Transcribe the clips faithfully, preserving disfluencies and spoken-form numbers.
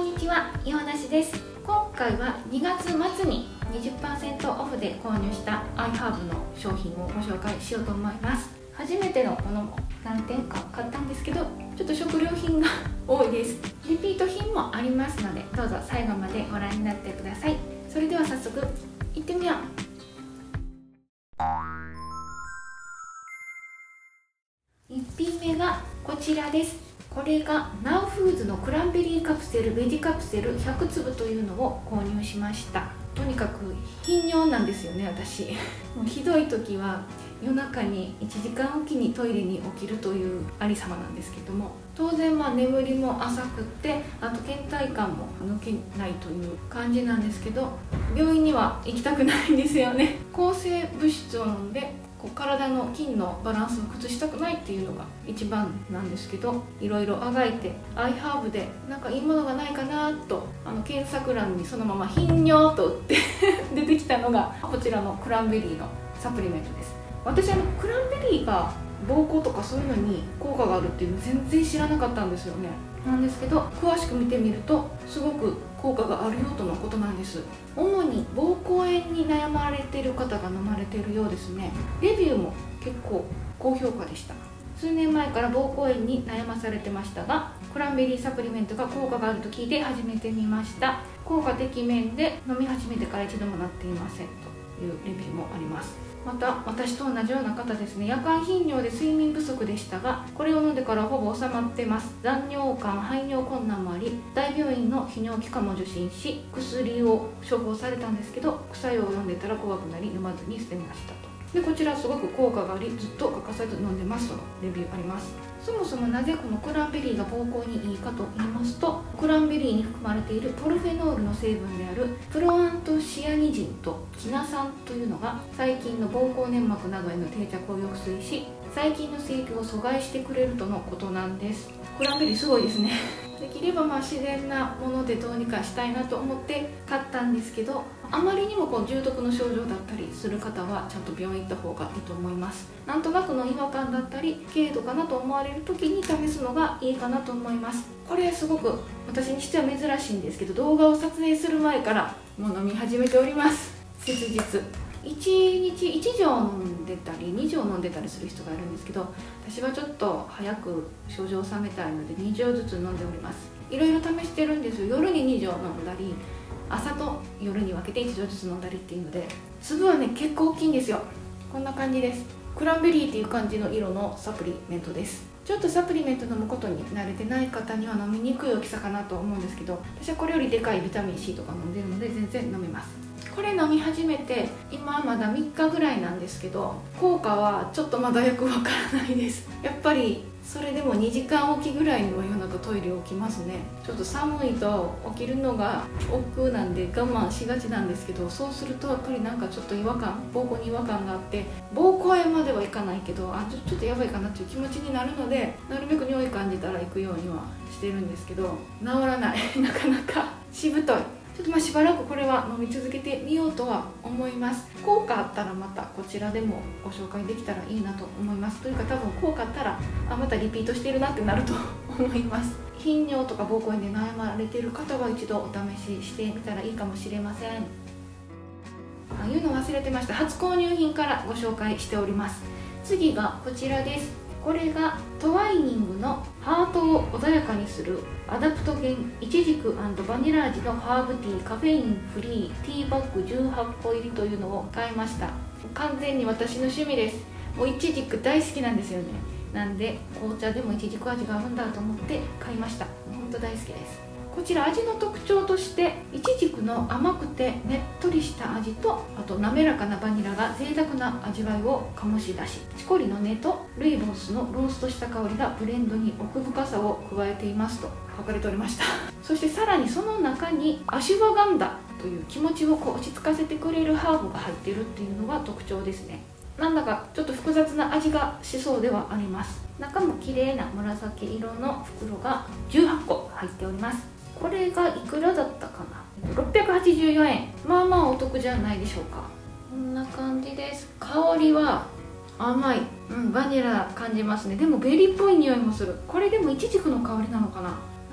んにちは、岩梨です。今回はにがつまつに にじゅっパーセント オフで購入した アイハーブ の商品をご紹介しようと思います。初めてのものも何点か買ったんですけど、ちょっと食料品が多いです。リピート品もありますので、どうぞ最後までご覧になってください。それでは早速いってみよう。いっぴんめがこちらです。これがナウフーズのクランベリーカプセルベジカプセルひゃくつぶというのを購入しました。とにかく頻尿なんですよね、私。もうひどい時は夜中にいちじかんおきにトイレに起きるというありさまなんですけども、当然まあ眠りも浅くって、あと倦怠感も抜けないという感じなんですけど、病院には行きたくないんですよね。抗生物質を飲んでこう体の筋のバランスを崩したくないっていうのが一番なんですけど、いろいろあがいて アイハーブ でなんかいいものがないかなとあの検索欄にそのまま頻尿と打って出てきたのがこちらのクランベリーのサプリメントです。私あのクランベリーが膀胱とかそういうのに効果があるっていうの全然知らなかったんですよね。なんですけど詳しく見てみるとすごく効果があるよとのことなんです。主に膀胱炎に悩まれている方が飲まれているようですね。レビューも結構高評価でした。数年前から膀胱炎に悩まされてましたが、クランベリーサプリメントが効果があると聞いて始めてみました。効果的面で飲み始めてから一度もなっていませんというレビューもあります。また私と同じような方ですね。夜間頻尿で睡眠不足でしたが、これを飲んでからほぼ収まってます。残尿感、排尿困難もあり、大病院の泌尿器科も受診し、薬を処方されたんですけど、副作用を読んでたら怖くなり飲まずに捨てましたと。でこちらすごく効果があり、ずっと欠かさず飲んでますとのレビューあります。そもそもなぜこのクランベリーが膀胱にいいかと言いますと、クランベリーに含まれているポルフェノールの成分であるプロアントシアニジンとキナ酸というのが細菌の膀胱粘膜などへの定着を抑制し、細菌の生育を阻害してくれるとのことなんです。クランベリーすごいですね。できればまあ自然なものでどうにかしたいなと思って買ったんですけど、あまりにもこう重篤の症状だったりする方はちゃんと病院行った方がいいと思います。なんとなくの違和感だったり軽度かなと思われる時に試すのがいいかなと思います。これすごく私にしては珍しいんですけど、動画を撮影する前からもう飲み始めております。切実いちにちいち錠飲んでたりに錠飲んでたりする人がいるんですけど、私はちょっと早く症状を収めたいのでに錠ずつ飲んでおります。いろいろ試してるんですよ。夜にに錠飲んだり、朝と夜に分けていち錠ずつ飲んだりっていうので、粒はね結構大きいんですよ。こんな感じです。クランベリーっていう感じの色のサプリメントです。ちょっとサプリメント飲むことに慣れてない方には飲みにくい大きさかなと思うんですけど、私はこれよりでかいビタミン C とか飲んでるので全然飲めます。これ飲み始めて今まだみっかぐらいなんですけど、効果はちょっとまだよくわからないです。やっぱりそれでもにじかんおきぐらいには夜中トイレ起きますね。ちょっと寒いと起きるのが億劫なんで我慢しがちなんですけど、そうするとやっぱりなんかちょっと違和感、膀胱に違和感があって、膀胱炎まではいかないけど、あちょちょっとやばいかなっていう気持ちになるので、なるべく尿意感じたら行くようにはしてるんですけど、治らないなかなかしぶとい。ちょっとまあしばらくこれは飲み続けてみようとは思います。効果あったらまたこちらでもご紹介できたらいいなと思います。というか多分効果あったらあまたリピートしてるなってなると思います。頻尿とか膀胱炎で悩まれている方は一度お試ししてみたらいいかもしれません。あいうの忘れてました。初購入品からご紹介しております。次がこちらです。これがトワイニングのハートを穏やかにするアダプトゲンイチジク&バニラ味のハーブティーカフェインフリーティーバッグじゅうはっこ入りというのを買いました。完全に私の趣味です。もうイチジク大好きなんですよね。なんで紅茶でもイチジク味があるんだと思って買いました。本当大好きです。こちら味の特徴としてイチジクの甘くてねっとりした味と、あと滑らかなバニラが贅沢な味わいを醸し出し、チコリの根とルイボスのローストした香りがブレンドに奥深さを加えていますと書かれておりました。そしてさらにその中にアシュワガンダという気持ちをこう落ち着かせてくれるハーブが入っているっていうのが特徴ですね。なんだかちょっと複雑な味がしそうではあります。中も綺麗な紫色の袋がじゅうはっこ入っております。これがいくらだったかな、ろっぴゃくはちじゅうよえん。まあまあお得じゃないでしょうか。こんな感じです。香りは甘い、うん、バニラ感じますね。でもベリーっぽい匂いもする。これでもイチジクの香りなのかな。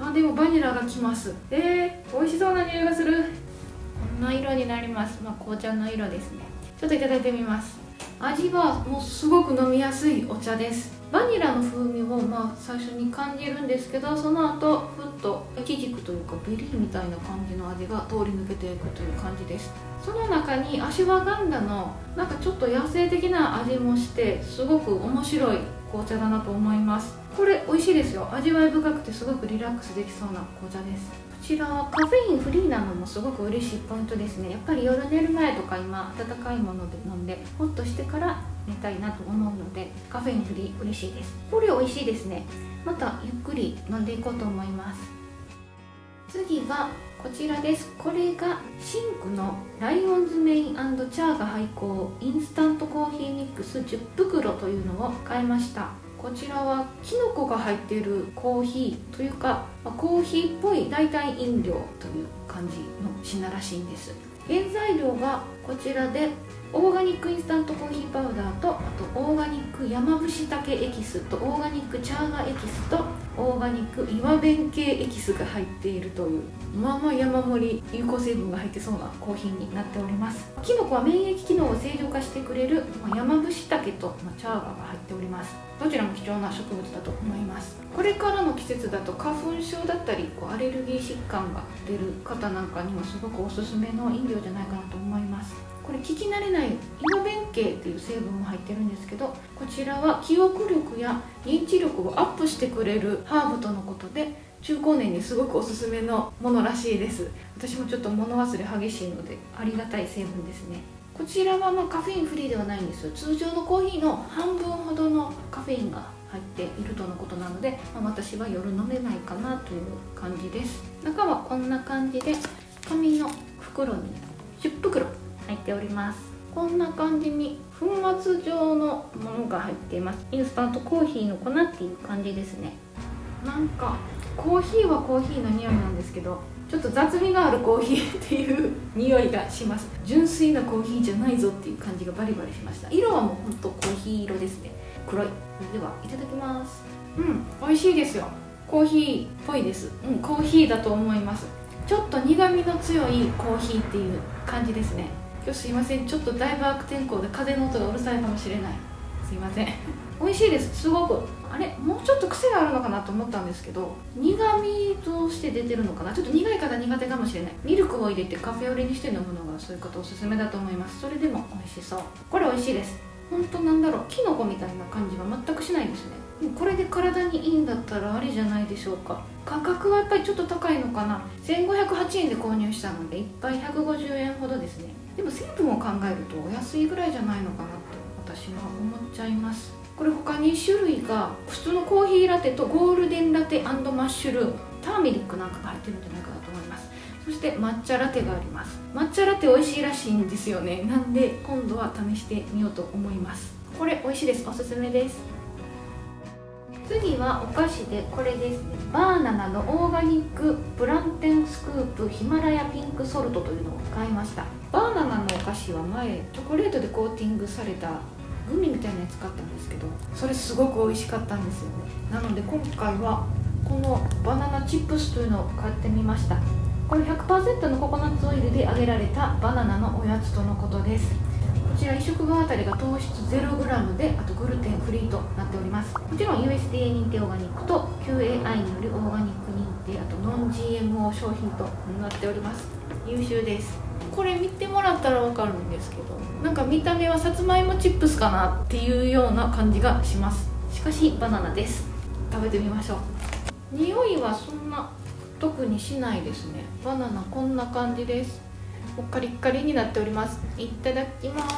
あ、でもバニラがきます。えー、美味しそうな匂いがする。こんな色になります。まあ紅茶の色ですね。ちょっといただいてみます。味はもうすごく飲みやすいお茶です。バニラの風味をまあ最初に感じるんですけど、その後ふっとイチジクというかベリーみたいな感じの味が通り抜けていくという感じです。その中にアシュワガンダのなんかちょっと野生的な味もして、すごく面白い紅茶だなと思います。これ美味しいですよ。味わい深くてすごくリラックスできそうな紅茶です。こちらはカフェインフリーなのもすごく嬉しいポイントですね。やっぱり夜寝る前とか今温かいもので飲んでホッとしてから寝たいなと思うので、カフェインフリー嬉しいです。これ美味しいですね。またゆっくり飲んでいこうと思います。次はこちらです。これがシンクのライオンズメイン&チャーが配合インスタントコーヒーミックスじゅっぷくろというのを買いました。こちらはキノコが入っているコーヒーというか、コーヒーっぽい代替飲料という感じの品らしいんです。原材料がこちらでオーガニックインスタントコーヒーパウダーと、あとオーガニック山伏茸エキスとオーガニックチャーガエキスとオーガニック岩弁系エキスが入っているという、まあまあ山盛り有効成分が入ってそうなコーヒーになっております。キノコは免疫機能を正常化してくれる山伏茸とチャーガが入っております。どちらも貴重な植物だと思います。これからの季節だと花粉症だったりこうアレルギー疾患が出る方なんかにもすごくおすすめの飲料じゃないかなと思います。これ聞き慣れない岩弁系っていう成分も入ってるんですけど、こちらは記憶力や認知力をアップしてくれるハーブとのことで、中高年にすごくおすすめのものらしいです。私もちょっと物忘れ激しいのでありがたい成分ですね。こちらはまあカフェインフリーではないんですよ。通常のコーヒーの半分ほどのカフェインが入っているとのことなので、まあ、私は夜飲めないかなという感じです。中はこんな感じで紙の袋にじゅっぷくろ入っております。こんな感じに粉末状のものが入っています。インスタントコーヒーの粉っていう感じですね。なんかコーヒーはコーヒーの匂いなんですけど、ちょっと雑味があるコーヒーっていう匂いがします。純粋なコーヒーじゃないぞっていう感じがバリバリしました。色はもうほんとコーヒー色ですね。黒い。ではいただきます。うん、美味しいですよ。コーヒーっぽいです。うん、コーヒーだと思います。ちょっと苦みの強いコーヒーっていう感じですね。今日すいません、ちょっとだいぶ悪天候で風の音がうるさいかもしれない。すいません。美味しいです。すごくあれもうちょっと癖があるのかなと思ったんですけど、苦味として出てるのかな。ちょっと苦い方苦手かもしれない。ミルクを入れてカフェオレにして飲むのがそういう方おすすめだと思います。それでも美味しそう。これ美味しいです。本当なんだろう、キノコみたいな感じは全くしないですね。これで体にいいんだったらありじゃないでしょうか。価格はやっぱりちょっと高いのかな。せんごひゃくはちえんで購入したのでいっぱいひゃくごじゅうえんほどですね。でも成分を考えるとお安いぐらいじゃないのかなと私は思っちゃいます。これ他に種類が普通のコーヒーラテとゴールデンラテ&マッシュルーム、ターメリックなんかが入ってるんじゃないかなと思います。そして抹茶ラテがあります。抹茶ラテ美味しいらしいんですよね。なんで今度は試してみようと思います。これ美味しいです。おすすめです。次はお菓子でこれですね。バーナナのオーガニックプランテンスクープヒマラヤピンクソルトというのを買いました。バーナナのお菓子は前チョコレートでコーティングされたグミみたいなやつ買ったんですけど、それすごく美味しかったんですよね。なので今回はこのバナナチップスというのを買ってみました。これ ひゃくパーセント のココナッツオイルで揚げられたバナナのおやつとのことです。こちらいっ食分あたりが糖質 ゼログラム で、あとグルテンフリーとなっております。もちろん ユーエスディーエー 認定オーガニックと キューエーアイ によるオーガニック認定、あとノン ジーエムオー 商品となっております。優秀です。これ見てもらったら分かるんですけど、なんか見た目はさつまいもチップスかなっていうような感じがします。しかしバナナです。食べてみましょう。匂いはそんな特にしないですね。バナナこんな感じです。カリッカリになっております。いただきます。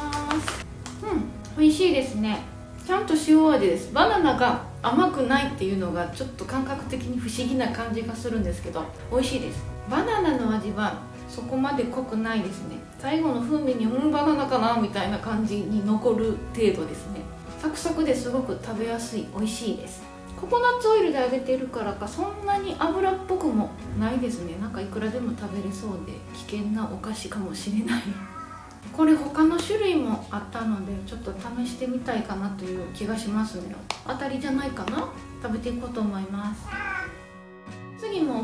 うん、美味しいですね。ちゃんと塩味です。バナナが甘くないっていうのがちょっと感覚的に不思議な感じがするんですけど、美味しいです。バナナの味はそこまで濃くないですね。最後の風味にうんバナナかなみたいな感じに残る程度ですね。サクサクですごく食べやすい、美味しいです。ココナッツオイルで揚げてるからかそんなに油っぽくもないですね。なんかいくらでも食べれそうで危険なお菓子かもしれない。これ他の種類もあったのでちょっと試してみたいかなという気がしますね。当たりじゃないかな。食べていこうと思います。次も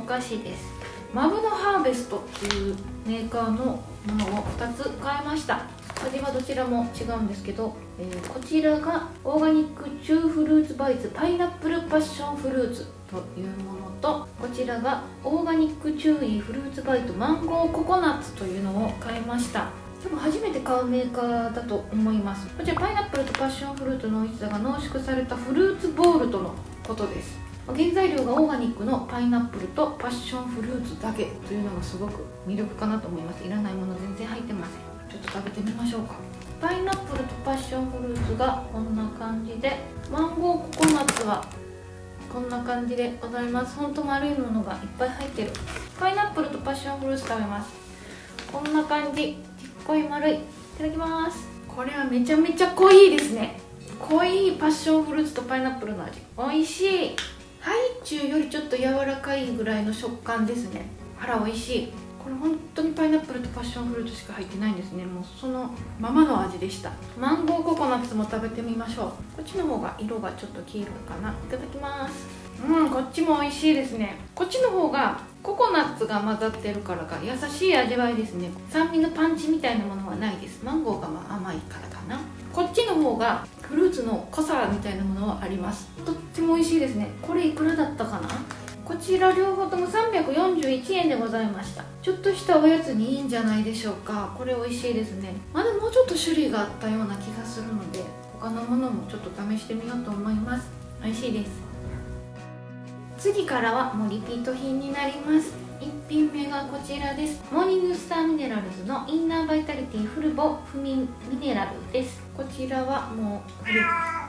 菓子です。マブノハーベストっていうメーカーのものをふたつ買いました。味はどちらも違うんですけど、えー、こちらがオーガニックチューフルーツバイツパイナップルパッションフルーツというものと、こちらがオーガニックチューイーフルーツバイトマンゴーココナッツというのを買いました。多分初めて買うメーカーだと思います。こちらパイナップルとパッションフルーツの美味しさが濃縮されたフルーツボールとのことです。原材料がオーガニックのパイナップルとパッションフルーツだけというのがすごく魅力かなと思います。いらないもの全然入ってません。ちょっと食べてみましょうか。パイナップルとパッションフルーツがこんな感じで、マンゴーココナッツはこんな感じでございます。ほんと丸いものがいっぱい入ってる。パイナップルとパッションフルーツ食べます。こんな感じ、ちっこい丸い。いただきます。これはめちゃめちゃ濃いですね。濃いパッションフルーツとパイナップルの味、美味しい。ハイチュウよりちょっと柔らかいぐらいの食感ですね。あら美味しい。これ本当にパイナップルとパッションフルーツしか入ってないんですね。もうそのままの味でした。マンゴーココナッツも食べてみましょう。こっちの方が色がちょっと黄色いかな。いただきます。うん、こっちも美味しいですね。こっちの方がココナッツが混ざってるからか優しい味わいですね。酸味のパンチみたいなものはないです。マンゴーがまあ甘いからかな。こっちの方がフルーツの濃さみたいなものはあります。とっても美味しいですね。これいくらだったかな。こちら両方ともさんびゃくよんじゅういちえんでございました。ちょっとしたおやつにいいんじゃないでしょうか。これ美味しいですね。まだもうちょっと種類があったような気がするので、他のものもちょっと試してみようと思います。美味しいです。次からはもうリピート品になります。いっぴんめがこちらです。モーニングスターミネラルズのインナーバイタリティフルボフミミネラルです。こちらはもうフル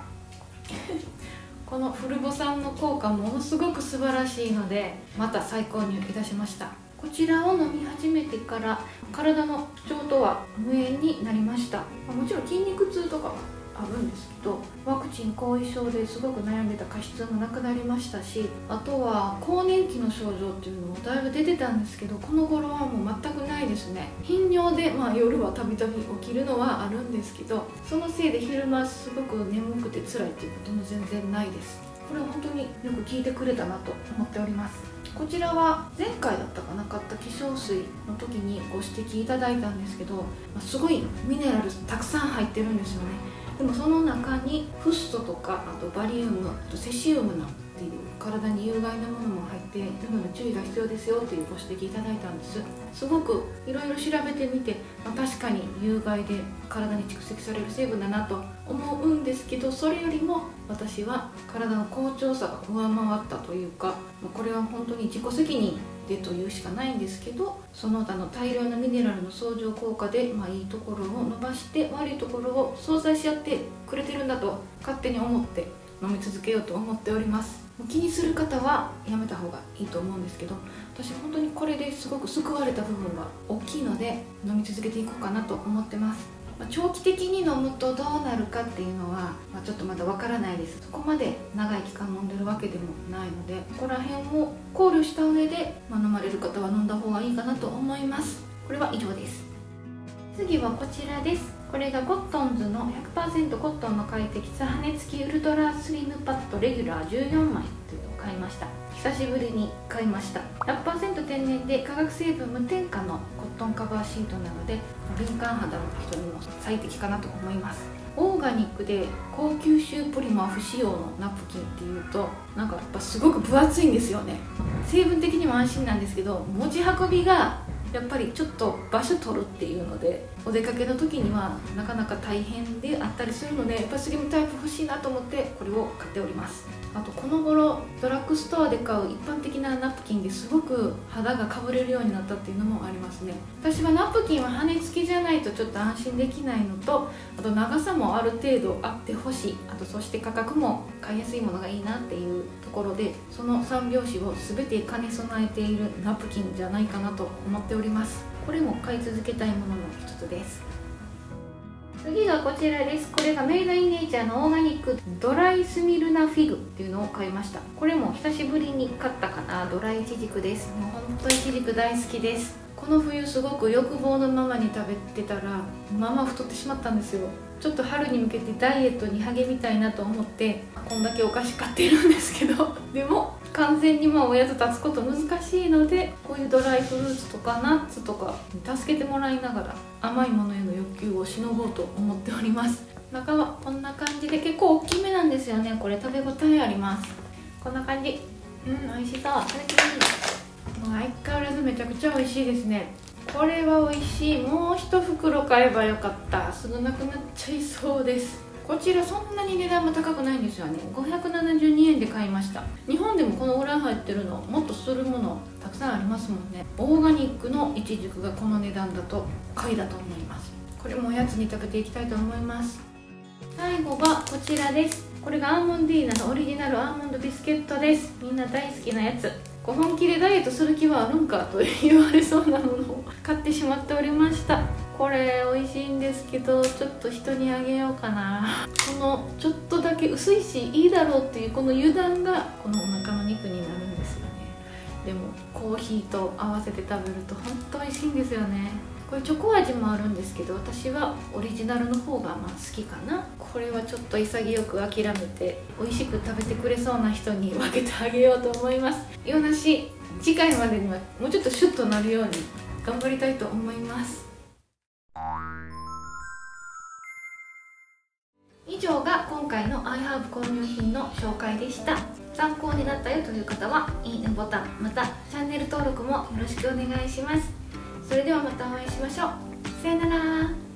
このフルボ酸の効果ものすごく素晴らしいので、また再購入いたしました。こちらを飲み始めてから体の不調とは無縁になりました。もちろん筋肉痛とかはあるんですけど、ワクチン後遺症ですごく悩んでた過失もなくなりましたし、あとは更年期の症状っていうのもだいぶ出てたんですけど、この頃はもう全くないですね。頻尿で、まあ、夜はたびたび起きるのはあるんですけど、そのせいで昼間すごく眠くて辛いっていうことも全然ないです。これは本当によく聞いてくれたなと思っております。こちらは前回だったかな、買った化粧水の時にご指摘いただいたんですけど、すごいミネラルたくさん入ってるんですよね。でもその中にフッ素とか、あとバリウム、あとセシウムなんていう体に有害なものも入っているので注意が必要ですよというご指摘いただいたんです。すごくいろいろ調べてみて、まあ、確かに有害で体に蓄積される成分だなと思うんですけど、それよりも私は体の好調さが上回ったというか、これは本当に自己責任でというしかないんですけど、その他の大量のミネラルの相乗効果で、まあ、いいところを伸ばして悪いところを相殺し合ってくれてるんだと勝手に思って飲み続けようと思っております。気にする方はやめた方がいいと思うんですけど、私本当にこれですごく救われた部分が大きいので飲み続けていこうかなと思ってます。長期的に飲むとどうなるかっていうのは、まあ、ちょっとまだわからないです。そこまで長い期間飲んでるわけでもないので、ここら辺を考慮した上で、まあ、飲まれる方は飲んだ方がいいかなと思います。これは以上です。次はこちらです。これがコットンズの ひゃくパーセント コットンの快適さ羽根付きウルトラスリムパッドレギュラーじゅうよんまいというのを買いました。久しぶりに買いました。 ひゃくパーセント 天然で化学成分無添加のコットンカバーシートなので、敏感肌の人にも最適かなと思います。オーガニックで高吸収ポリマー不使用のナプキンっていうと、なんかやっぱすごく分厚いんですよね。成分的にも安心なんですけど、持ち運びがやっぱりちょっと場所取るっていうので、お出かけの時にはなかなか大変であったりするので、やっぱスリムタイプ欲しいなと思ってこれを買っております。あとこの頃ドラッグストアで買う一般的なナプキンですごく肌がかぶれるようになったっていうのもありますね。私はナプキンは羽根付きじゃないとちょっと安心できないのと、あと長さもある程度あってほしい、あとそして価格も買いやすいものがいいなっていうところで、そのさん拍子を全て兼ね備えているナプキンじゃないかなと思っております。これも買い続けたいものの一つです。次がこちらです。これがメイドインネイチャーのオーガニックドライスミルナフィグっていうのを買いました。これも久しぶりに買ったかな。ドライイチジクです。もう本当イチジク大好きです。この冬すごく欲望のままに食べてたらまあまあ太ってしまったんですよ。 ちょっと春に向けてダイエットに励みたいなと思ってこんだけお菓子買ってるんですけど、でも完全にまあおやつ立つこと難しいので、こういうドライフルーツとかナッツとかに助けてもらいながら甘いものへの欲求をしのごうと思っております。中はこんな感じで結構大きめなんですよね。これ食べ応えあります。こんな感じ。うん、美味しそう。いただきます。もう相変わらずめちゃくちゃ美味しいですね。これは美味しい。もう一袋買えばよかった。すぐなくなっちゃいそうです。こちらそんなに値段も高くないんですよね。ごひゃくななじゅうにえんで買いました。日本でもこの裏に入ってるのもっとするものたくさんありますもんね。オーガニックのイチジクがこの値段だと買いだと思います。これもおやつに食べていきたいと思います。最後がこちらです。これがアーモンディーナのオリジナルアーモンドビスケットです。みんな大好きなやつ。本気でダイエットする気はあるんかと言われそうなものを買ってしまっておりました。これ美味しいんですけど、ちょっと人にあげようかな。このちょっとだけ薄いしいいだろうっていうこの油断がこのお腹の肉になるんですよね。でもコーヒーと合わせて食べると本当美味しいんですよね。これチョコ味もあるんですけど、私はオリジナルの方がまあ好きかな。これはちょっと潔く諦めて美味しく食べてくれそうな人に分けてあげようと思います。よなし次回までにはもうちょっとシュッとなるように頑張りたいと思います。以上が今回の アイハーブ 購入品の紹介でした。参考になったよという方はいいねボタン、またチャンネル登録もよろしくお願いします。それではまたお会いしましょう。さよなら。